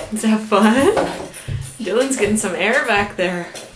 Let's have fun. Dylan's getting some air back there.